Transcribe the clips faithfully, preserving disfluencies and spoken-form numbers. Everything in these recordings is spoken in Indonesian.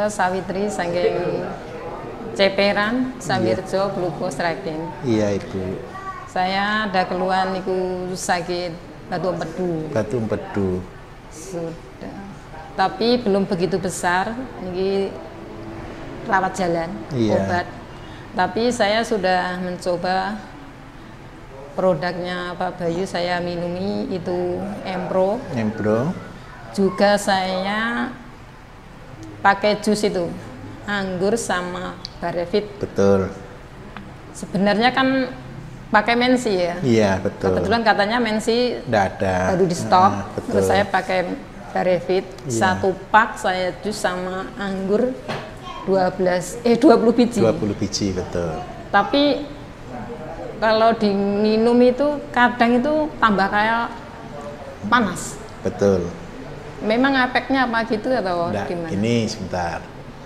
Saya Sawitri saking Ceperan, Samirjo, Glukos Raking. Iya Ibu. Saya ada keluhan niku sakit batu empedu. Batu empedu. Sudah. Tapi belum begitu besar. Ini rawat jalan, iya. obat. Tapi saya sudah mencoba produknya Pak Bayu, saya minumi itu Empro. Empro. Juga saya pakai jus itu anggur sama Barevit. Betul. Sebenarnya kan pakai Mensi ya. Iya betul. Kebetulan katanya Mensi tidak ada. baru di stok. Nah, terus saya pakai Barevit. Iya. Satu pak saya jus sama anggur dua belas eh dua puluh biji. dua puluh biji betul. Tapi kalau diminum itu kadang itu tambah kayak panas. Betul. Memang efeknya apa gitu atau Nggak, gimana? ini sebentar.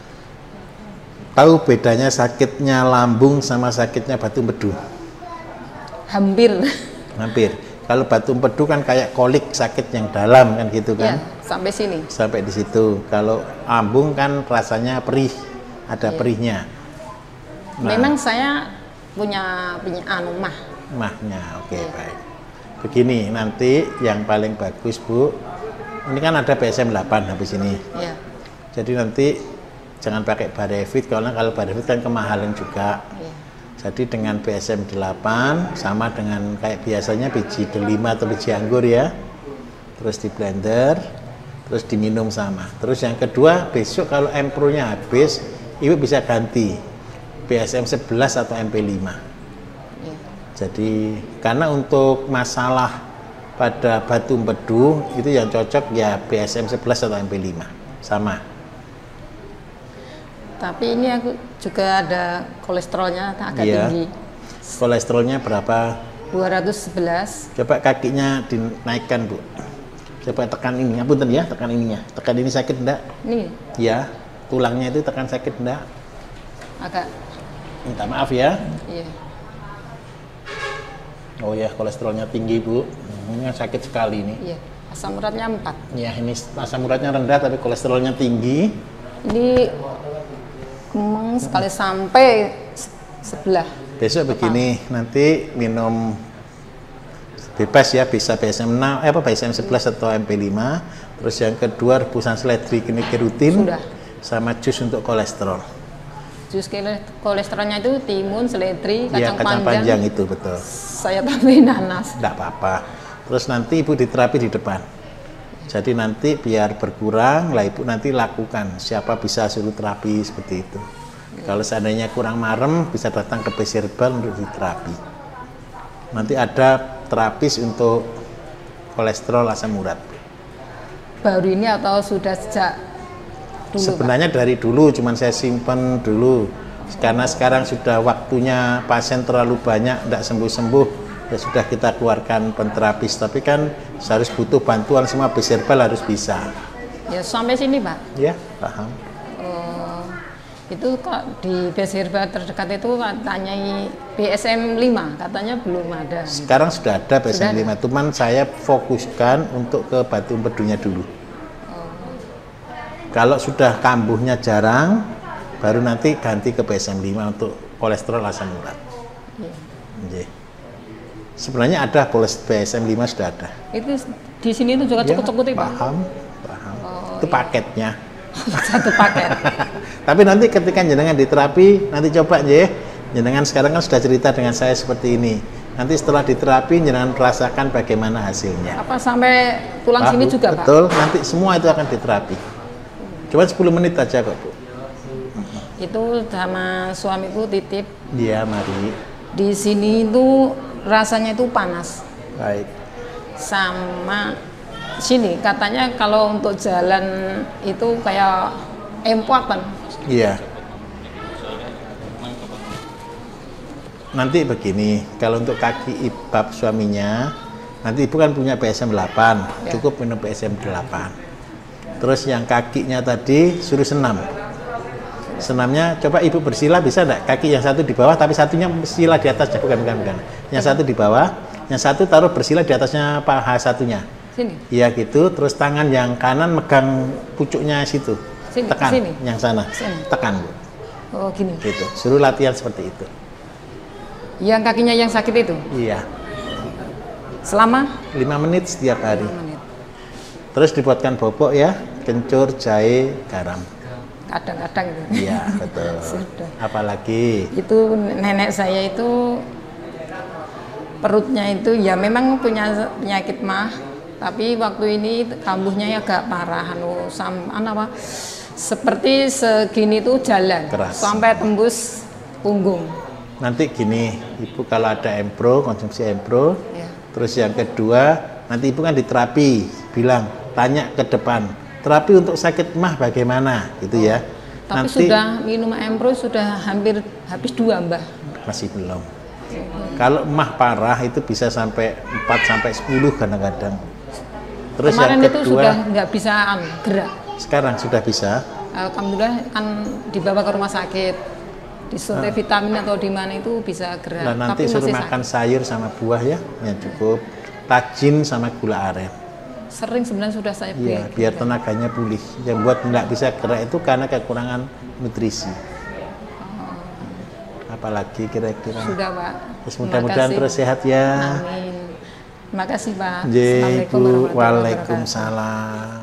Tahu bedanya sakitnya lambung sama sakitnya batu empedu? Hampir. Hampir. Kalau batu empedu kan kayak kolik, sakit yang dalam kan gitu kan? Ya, sampai sini. Sampai di situ. Kalau lambung kan rasanya perih, ada Ya. perihnya. Nah, Memang saya punya punya anu mah. mahnya, oke Ya. baik. Begini, nanti yang paling bagus Bu, ini kan ada B S M delapan habis ini. Ya. Jadi nanti jangan pakai Barevit, karena kalau Barevit kan kemahalan juga. Ya. Jadi dengan B S M delapan sama dengan kayak biasanya biji delima atau biji anggur ya. Terus di blender, terus diminum sama. Terus yang kedua, besok kalau Empro-nya habis, Ibu bisa ganti B S M sebelas atau M P lima. Ya. Jadi karena untuk masalah pada batu empedu itu yang cocok ya B S M sebelas atau M P lima. Sama. Tapi ini aku juga ada kolesterolnya agak Iya. tinggi. Kolesterolnya berapa? dua ratus sebelas. Coba kakinya dinaikkan Bu. Coba tekan ini, apunten ya, tekan ininya. Tekan ini sakit enggak? Ini Ya, tulangnya itu tekan sakit enggak? agak Minta maaf ya. iya. Oh ya, kolesterolnya tinggi Bu. Ini kan sakit sekali ini. Iya. Asam uratnya empat. Ya, ini asam uratnya rendah tapi kolesterolnya tinggi. Ini kemeng sekali sampai se- sebelah. Besok begini, nanti minum bebas ya, bisa B S M enam, eh apa B S M sebelas atau M P lima. Terus yang kedua rebusan seledri ini rutin. Sudah. Sama jus untuk kolesterol. Jus kele- kolesterolnya itu timun, seledri, Ya, kacang, kacang panjang. panjang itu betul. Saya tambahin nanas. Enggak apa-apa. Terus nanti Ibu diterapi di depan. Jadi nanti biar berkurang, lah Ibu nanti lakukan. Siapa bisa suruh terapi seperti itu. Kalau seandainya kurang marem, bisa datang ke Base Herbal untuk diterapi. Nanti ada terapis untuk kolesterol asam urat. Baru ini atau sudah sejak dulu, Sebenarnya dari dulu, cuman saya simpan dulu. Karena sekarang sudah waktunya pasien terlalu banyak, tidak sembuh-sembuh, ya sudah kita keluarkan penterapis. Tapi kan harus butuh bantuan semua, Base Herbal harus bisa. Pak? Ya sampai sini Pak. Ya, paham. Oh, itu kok di Base Herbal terdekat itu tanyai B S M lima, katanya belum ada. Sekarang sudah ada B S M Sudah lima, cuman saya fokuskan untuk ke batu empedunya dulu. Kalau sudah kambuhnya jarang, baru nanti ganti ke B S M lima untuk kolesterol asam urat. Iya. Oke. Sebenarnya ada B S M lima sudah ada. Itu di sini itu juga Ya, cukup-cukup Pak. paham, paham. Oh, Itu iya. paketnya. Satu paket. Tapi nanti ketika jenengan diterapi, nanti coba ya. Jenengan sekarang kan sudah cerita dengan saya seperti ini. Nanti setelah diterapi, jenengan merasakan bagaimana hasilnya. Apa sampai tulang Pak, sini Bu, juga Pak? betul, nanti semua itu akan diterapi. Cuma sepuluh menit aja kok Bu. Itu sama suamiku titip. Iya, mari. Di sini itu rasanya itu panas. Baik. Sama sini katanya kalau untuk jalan itu kayak empok kan. Iya. Nanti begini, kalau untuk kaki ibab suaminya, nanti ibu kan punya B S M delapan, Ya. cukup minum B S M delapan. Terus yang kakinya tadi suruh senam. Senamnya coba ibu bersila bisa enggak? Kaki yang satu di bawah tapi satunya bersila di atasnya, bukan bukan bukan. Yang satu di bawah, yang satu taruh bersila di atasnya paha satunya. Sini. Iya gitu, terus tangan yang kanan megang pucuknya situ. Sini, tekan, sini. yang sana, Sini. tekan Bu. Oh gini. Gitu. Suruh latihan seperti itu. Yang kakinya yang sakit itu? Iya. Selama? lima menit setiap hari. lima menit. Terus dibuatkan bobok ya, kencur, jahe, garam. Kadang-kadang itu. Iya, betul. Sudah. Apalagi? Itu nenek saya itu perutnya itu ya memang punya penyakit mah, tapi waktu ini kambuhnya agak parah, anu sam, anu apa? Seperti segini tuh jalan, Keras. sampai tembus punggung. Nanti gini, Ibu kalau ada empro, konsumsi empro, Ya. terus yang kedua, nanti Ibu kan diterapi, bilang, tanya ke depan, terapi untuk sakit mah bagaimana, gitu ya. Tapi Nanti sudah minum empro sudah hampir habis dua, Mbah. masih belum. Kalau mah parah itu bisa sampai empat sampai sepuluh kadang-kadang. Terus Kemarin yang itu kedua, sudah nggak bisa anu, gerak. sekarang sudah bisa. Alhamdulillah kan dibawa ke rumah sakit, disuntik vitamin atau di mana itu bisa gerak. Dan nanti tapi suruh masih makan sakit. sayur sama buah ya, yang cukup. Tajin sama gula aren. Sering sebenarnya sudah saya beri. Iya, biar tenaganya pulih. Yang buat nggak bisa gerak itu karena kekurangan nutrisi. Apalagi kira-kira. Sudah, Pak. Terus Terima mudah-mudahan kasih. terus sehat ya. Amin. Terima kasih, Pak. Ye, Assalamualaikum Bu. warahmatullahi wabarakatuh. Waalaikumsalam.